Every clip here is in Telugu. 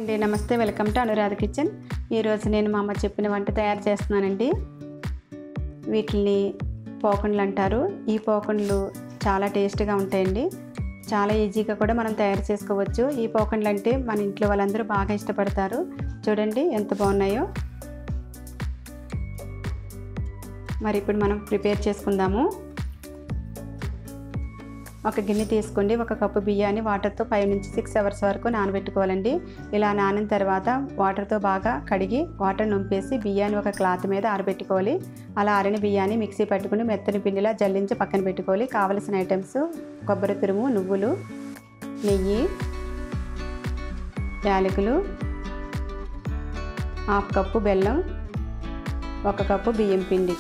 అండి నమస్తే వెల్కమ్ టు అనురాధ కిచెన్। ఈ రోజు నేను మా అమ్మ చెప్పిన వంట తయారు చేస్తున్నానండి। వీటిని పోకుండలు అంటారు। ఈ పోకుండలు చాలా టేస్టీగా ఉంటాయండి। చాలా ఈజీగా కూడా మనం తయారు చేసుకోవచ్చు। ఈ పోకుండలు అంటే మన ఇంట్లో వాళ్ళందరూ బాగా ఇష్టపడతారు। చూడండి ఎంత బాగున్నాయో। మరి ఇప్పుడు మనం ప్రిపేర్ చేసుకుందాము। ఒక గిన్నె తీసుకోండి। ఒక కప్పు బియ్యాన్ని వాటర్తో 5 నుంచి 6 అవర్స్ వరకు నానబెట్టుకోవాలండి। ఇలా నానిన తర్వాత వాటర్తో బాగా కడిగి వాటర్ నుంపేసి బియ్యాన్ని ఒక క్లాత్ మీద ఆరబెట్టుకోవాలి। అలా ఆరిన బియ్యాన్ని మిక్సీ పట్టుకుని మెత్తని పిండిలా జల్లించి పక్కన పెట్టుకోవాలి। కావలసిన ఐటమ్స్ కొబ్బరి తురుము, నువ్వులు, నెయ్యి, యాలకులు, హాఫ్ కప్పు బెల్లం, 1 కప్పు బియ్యం పిండి।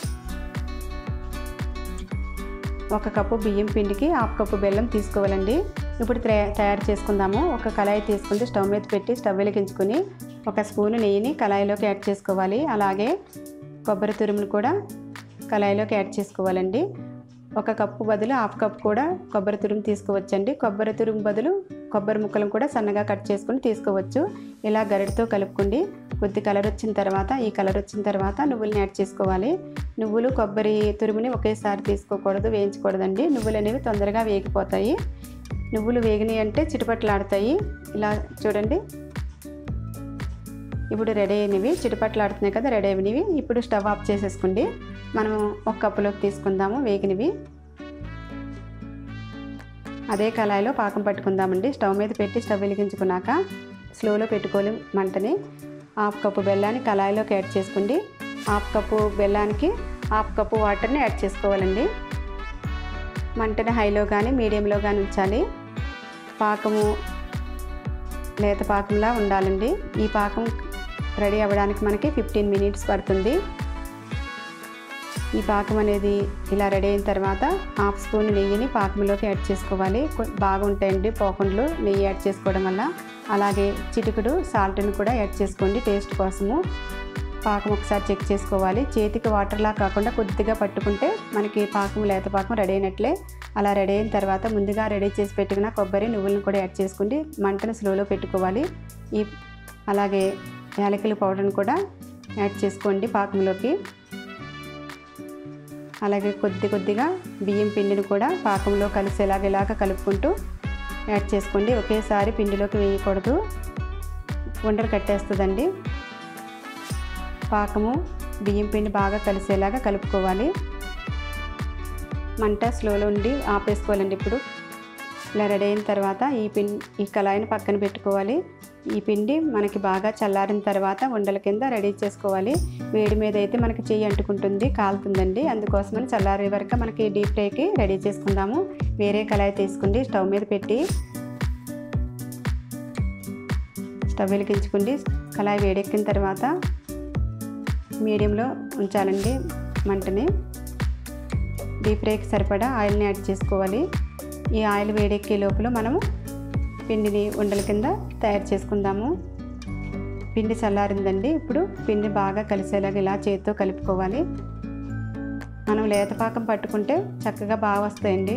1 కప్పు బియ్యం పిండికి హాఫ్ కప్పు బెల్లం తీసుకోవాలండి। ఇప్పుడు తయారు చేసుకుందాము। ఒక కళాయి తీసుకుంటే స్టవ్ మీద పెట్టి స్టవ్ వెలిగించుకొని 1 స్పూన్ నెయ్యిని కళాయిలోకి యాడ్ చేసుకోవాలి। అలాగే కొబ్బరి తురుమును కూడా కళాయిలోకి యాడ్ చేసుకోవాలండి। 1 కప్పు బదులు హాఫ్ కప్ కూడా కొబ్బరి తురుము తీసుకోవచ్చండి। కొబ్బరి తురుము బదులు కొబ్బరి ముక్కలను కూడా సన్నగా కట్ చేసుకుని తీసుకోవచ్చు। ఇలా గరిటతో కలుపుకోండి। కొద్ది కలర్ వచ్చిన తర్వాత నువ్వులను యాడ్ చేసుకోవాలి। నువ్వులు కొబ్బరి తురుముని ఒకేసారి తీసుకోకూడదు, వేయించకూడదండి। నువ్వులు అనేవి తొందరగా వేగిపోతాయి। నువ్వులు వేగినాయి అంటే చిటపట్లాడతాయి। ఇలా చూడండి, ఇప్పుడు రెడీ అయినవి చిటపట్లాడుతున్నాయి కదా, రెడీ అయినవి। ఇప్పుడు స్టవ్ ఆఫ్ చేసేసుకోండి। మనం 1 కప్పులోకి తీసుకుందాము వేగినవి। అదే కళాయిలో పాకం పట్టుకుందామండి। స్టవ్ మీద పెట్టి స్టవ్ వెలిగించుకున్నాక స్లోలో పెట్టుకోవాలి మంటని। హాఫ్ కప్పు బెల్లాన్ని కళాయిలోకి యాడ్ చేసుకోండి। హాఫ్ కప్పు బెల్లానికి హాఫ్ కప్పు వాటర్ని యాడ్ చేసుకోవాలండి। మంటని హైలో కానీ మీడియంలో కానీ ఉంచాలి। పాకము లేత పాకంలా ఉండాలండి। ఈ పాకం రెడీ అవ్వడానికి మనకి 15 మినిట్స్ పడుతుంది। ఈ పాకం అనేది ఇలా రెడీ అయిన తర్వాత హాఫ్ స్పూన్ నెయ్యిని పాకంలోకి యాడ్ చేసుకోవాలి। బాగుంటాయండి పోకుండలు నెయ్యి యాడ్ చేసుకోవడం వల్ల। అలాగే చిటికెడు సాల్ట్ని కూడా యాడ్ చేసుకోండి టేస్ట్ కోసము। పాకం ఒకసారి చెక్ చేసుకోవాలి। చేతికి వాటర్లా కాకుండా కొద్దిగా పట్టుకుంటే మనకి పాకం లేత పాకం రెడీ అయినట్లే। అలా రెడీ అయిన తర్వాత ముందుగా రెడీ చేసి పెట్టుకున్న కొబ్బరి నువ్వులను కూడా యాడ్ చేసుకోండి। మంటను స్లోలో పెట్టుకోవాలి। అలాగే యాలకుల పౌడర్ని కూడా యాడ్ చేసుకోండి పాకంలోకి। అలాగే కొద్దిగా బియ్యం పిండిని కూడా పాకంలో కలిసేలాగా ఇలాగ కలుపుకుంటూ యాడ్ చేసుకోండి। ఒకేసారి పిండిలోకి వేయకూడదు, ఉండలు కట్టేస్తుందండి। పాకము బియ్యం పిండి బాగా కలిసేలాగా కలుపుకోవాలి। మంట స్లోలో ఉండి ఆపేసుకోవాలండి। ఇప్పుడు ఇలా రెడీ అయిన తర్వాత ఈ కళాయిని పక్కన పెట్టుకోవాలి। ఈ పిండి మనకి బాగా చల్లారిన తర్వాత ఉండల కింద రెడీ చేసుకోవాలి। వేడి మీద అయితే మనకి చెయ్యి అంటుకుంటుంది, కాలుతుందండి। అందుకోసమని చల్లారే వరకు మనకి డీప్ ఫ్రైకి రెడీ చేసుకుందాము। వేరే కళాయి తీసుకుండి స్టవ్ మీద పెట్టి స్టవ్ వెలిగించుకోండి। కళాయి వేడెక్కిన తర్వాత మీడియంలో ఉంచాలండి మంటని। డీప్ ఫ్రైకి సరిపడా ఆయిల్ని యాడ్ చేసుకోవాలి। ఈ ఆయిల్ వేడెక్కే లోపల మనము పిండిని ఉండల కింద తయారు చేసుకుందాము। పిండి చల్లారిందండి। ఇప్పుడు పిండి బాగా కలిసేలాగా ఇలా చేతితో కలుపుకోవాలి। మనం లేత పాకం పట్టుకుంటే చక్కగా బాగా వస్తాయండి।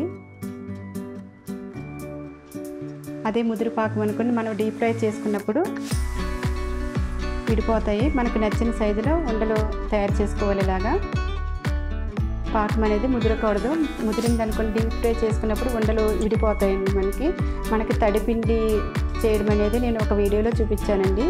అదే ముదురు పాకం అనుకుని మనం డీప్ ఫ్రై చేసుకున్నప్పుడు విడిపోతాయి। మనకు నచ్చిన సైజులో ఉండలు తయారు చేసుకోవాలి। ఇలాగా పాకం అనేది ముదరకూడదు, ముదిరింది అనుకుని డీప్ ఫ్రై చేసుకున్నప్పుడు ఉండలు విడిపోతాయండి। మనకి తడిపిండి చేయడం అనేది నేను ఒక వీడియోలో చూపించానండి।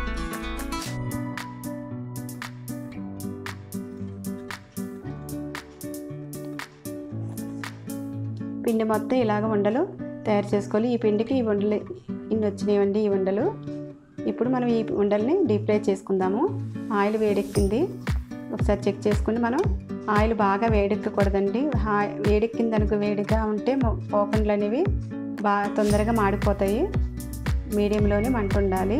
పిండి మొత్తం ఇలాగ ఉండలు తయారు చేసుకోవాలి। ఈ పిండికి ఈ ఉండలు ఇన్ని వచ్చినాయండి ఈ ఉండలు। ఇప్పుడు మనం ఈ ఉండల్ని డీప్ ఫ్రై చేసుకుందాము। ఆయిల్ వేడెక్కింది, ఒకసారి చెక్ చేసుకుని మనం ఆయిల్ బాగా వేడెక్కకూడదండి। వేడెక్కింది అనుకో, వేడిగా ఉంటే పోకుండలు అనేవి బాగా తొందరగా మాడిపోతాయి। మీడియంలోనే మంట ఉండాలి।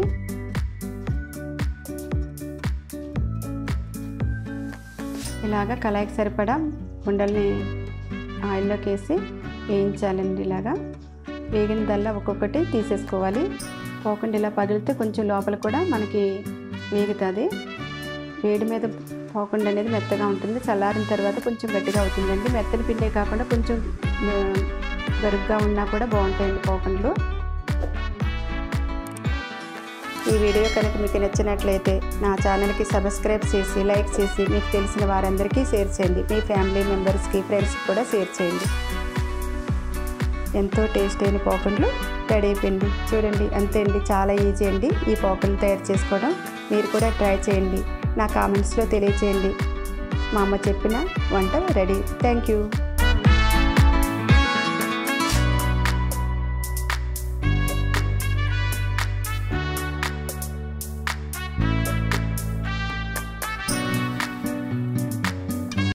ఇలాగా కళాయికి సరిపడా ఉండల్ని ఆయిల్లోకి వేసి వేయించాలండి। ఇలాగా వేగినదల్లా ఒక్కొక్కటి తీసేసుకోవాలి। పోకుండా ఇలా పగిలితే కొంచెం లోపల కూడా మనకి వేగుతుంది। వేడి మీద పోకుండా అనేది మెత్తగా ఉంటుంది, చల్లారిన తర్వాత కొంచెం గట్టిగా అవుతుందండి। మెత్తని పిండే కాకుండా కొంచెం గరుగ్గా ఉన్నా కూడా బాగుంటాయండి పోకుండలు। ఈ వీడియో కనుక మీకు నచ్చినట్లయితే నా ఛానల్కి సబ్స్క్రైబ్ చేసి లైక్ చేసి మీకు తెలిసిన వారందరికీ షేర్ చేయండి. మీ ఫ్యామిలీ మెంబర్స్కి ఫ్రెండ్స్కి కూడా షేర్ చేయండి. ఎంతో టేస్ట్ అయిన పోకుండ్లు రెడీ అయిపోయింది. చూడండి అంతే అండి, చాలా ఈజీ అండి ఈ పోకుండ్లు తయారు చేసుకోవడం. మీరు కూడా ట్రై చేయండి, నా కామెంట్స్లో తెలియచేయండి. మా అమ్మ చెప్పిన వంట రెడీ. Thank you.